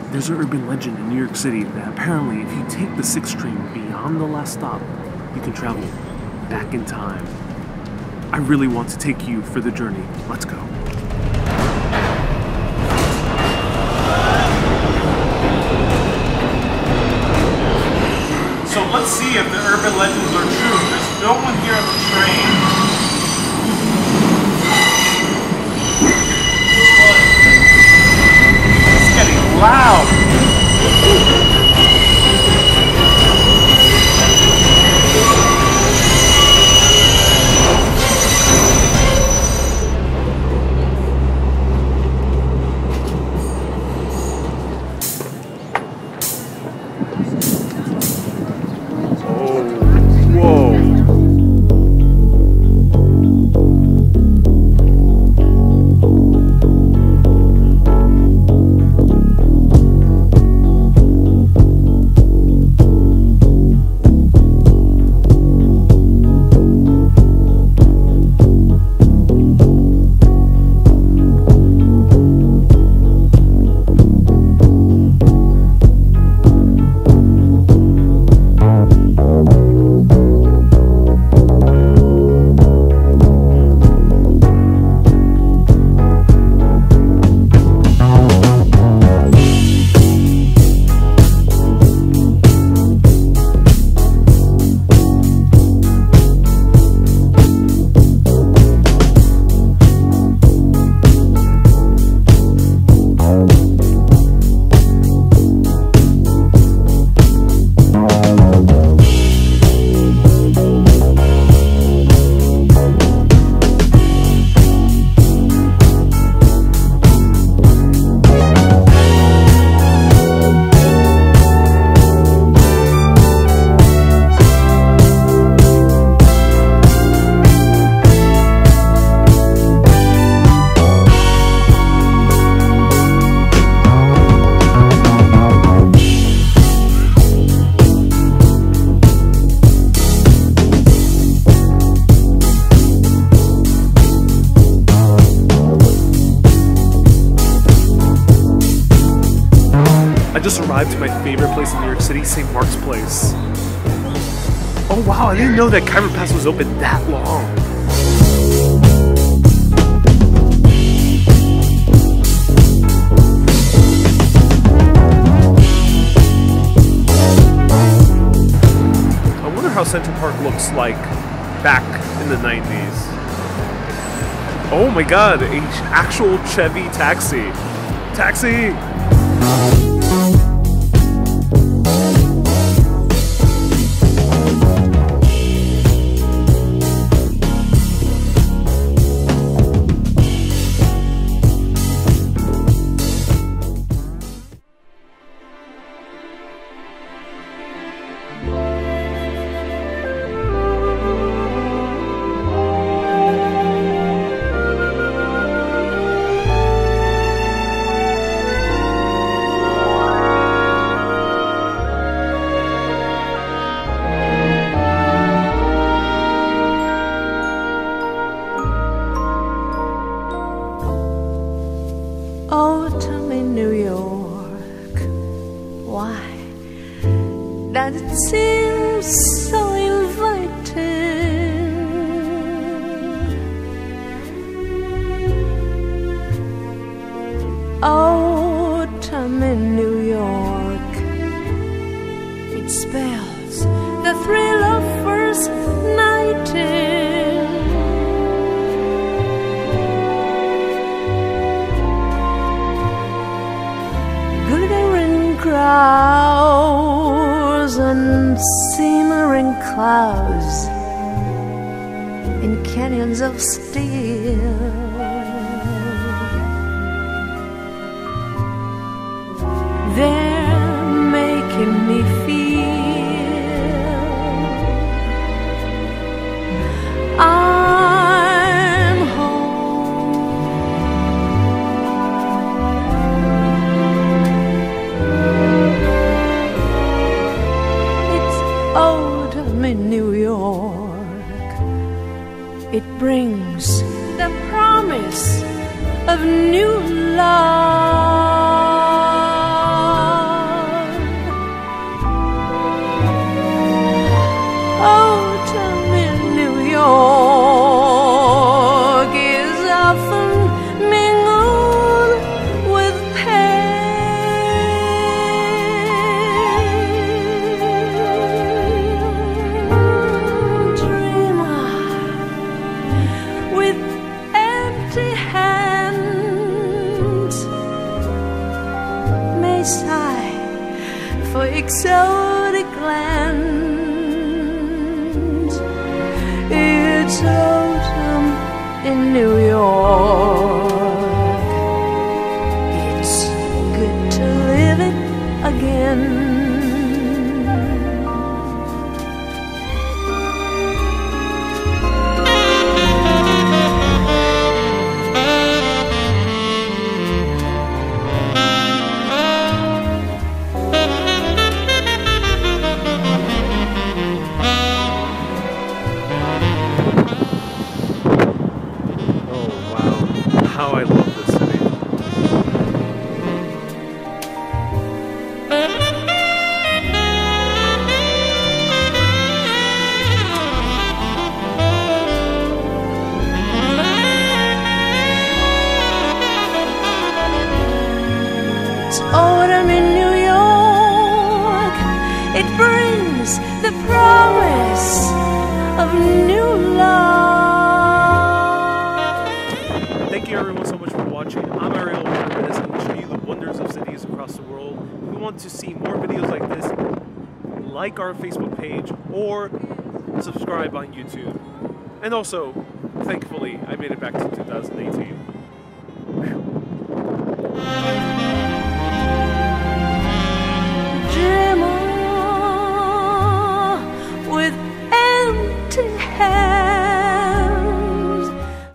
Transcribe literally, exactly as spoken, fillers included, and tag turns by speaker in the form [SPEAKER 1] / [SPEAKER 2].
[SPEAKER 1] There's an urban legend in New York City that apparently if you take the sixth train beyond the last stop, you can travel back in time. I really want to take you for the journey. Let's go.
[SPEAKER 2] So let's see if the urban legends are true. There's no one here on the train. It's getting loud.
[SPEAKER 1] I just arrived to my favorite place in New York City, Saint Mark's Place. Oh wow, I didn't know that Khyber Pass was open that long. I wonder how Central Park looks like back in the nineties. Oh my god, an actual Chevy taxi. Taxi!
[SPEAKER 3] Autumn in New York, why does it seem so inviting? Autumn in New York, it spells the thrill of first nighting. Crowds and simmering clouds in canyons of steel. They're making me feel I'm home. It's autumn in New York. It brings the promise of new love. exotic lands. It's autumn in New York. It's good to live it again.
[SPEAKER 1] How I love this city.
[SPEAKER 3] It's autumn in New York. It brings the promise of new love.
[SPEAKER 1] Thank you everyone so much for watching. I'm Ariel, Urbanist, and we show you the wonders of cities across the world. If you want to see more videos like this, like our Facebook page or subscribe on YouTube. And also, thankfully, I made it back to two thousand eighteen.
[SPEAKER 3] Dreamer with empty hands.